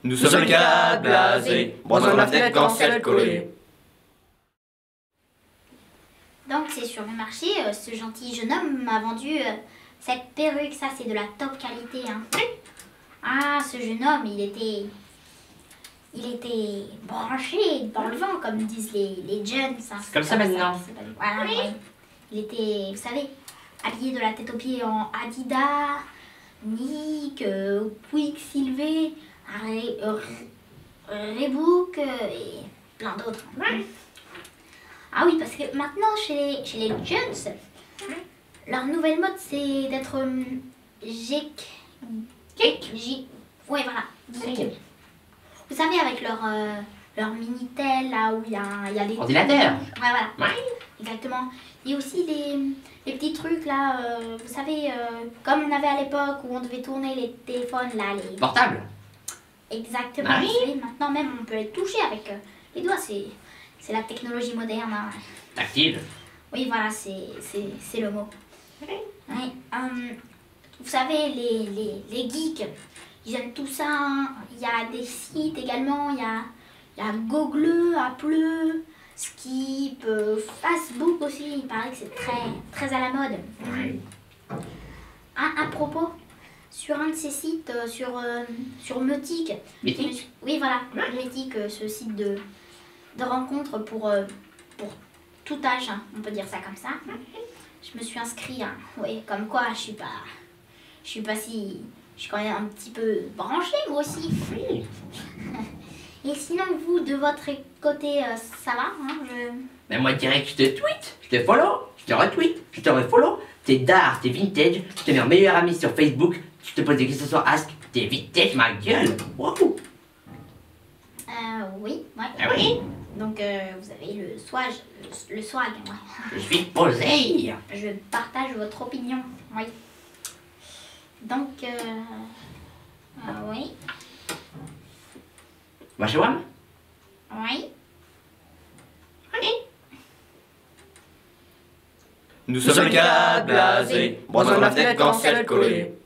Nous sommes quatre blasés, brossant la fenêtre quand c'est collé. Donc c'est sur le marché, ce gentil jeune homme m'a vendu cette perruque, ça c'est de la top qualité. Hein. Ah, ce jeune homme, il était branché dans le vent, comme disent les jeunes. C'est comme ça maintenant. Voilà, oui. Il était, vous savez, habillé de la tête aux pieds en Adidas, Nike, Quicksilver, Reebok et plein d'autres. Ah oui, parce que maintenant, chez les jeunes, leur nouvelle mode, c'est d'être ouais, voilà. Geek. Vous savez, avec leur Minitel, là où il y a les... Ordinateur. Ouais, voilà. Ouais. Exactement. Il y a aussi les petits trucs, là, vous savez, comme on avait à l'époque, où on devait tourner les téléphones, là, les... Portable. Exactement. Vous savez, maintenant même, on peut les toucher avec les doigts, c'est la technologie moderne. Hein. Tactile. Oui, voilà, c'est le mot. Ouais. Vous savez, les geeks, ils aiment tout ça. Hein. Il y a des sites également, il y a Google, Apple, Skip, Facebook aussi. Il paraît que c'est très à la mode. À propos, sur un de ces sites, sur Meutique. Mythique. Oui, voilà, Meutique, ce site de rencontre pour tout âge, hein, on peut dire ça comme ça. Je me suis inscrite, hein. Oui, comme quoi je suis quand même un petit peu branchée moi aussi. Et sinon vous, de votre côté, ça va, hein, Mais moi direct, je te tweet, je te follow, je te retweet, je te refollow. T'es d'art, t'es vintage, je te mets en meilleur ami sur Facebook, je te pose des questions sur Ask, t'es vintage ma gueule. Wow. Oui, ouais. Ah oui. Donc vous avez le swag, ouais. Je suis posé. Je partage votre opinion, oui. Donc, oui. Va chez WAM. Oui. Nous sommes quatre blasés, brossant la fenêtre quand c'est collé.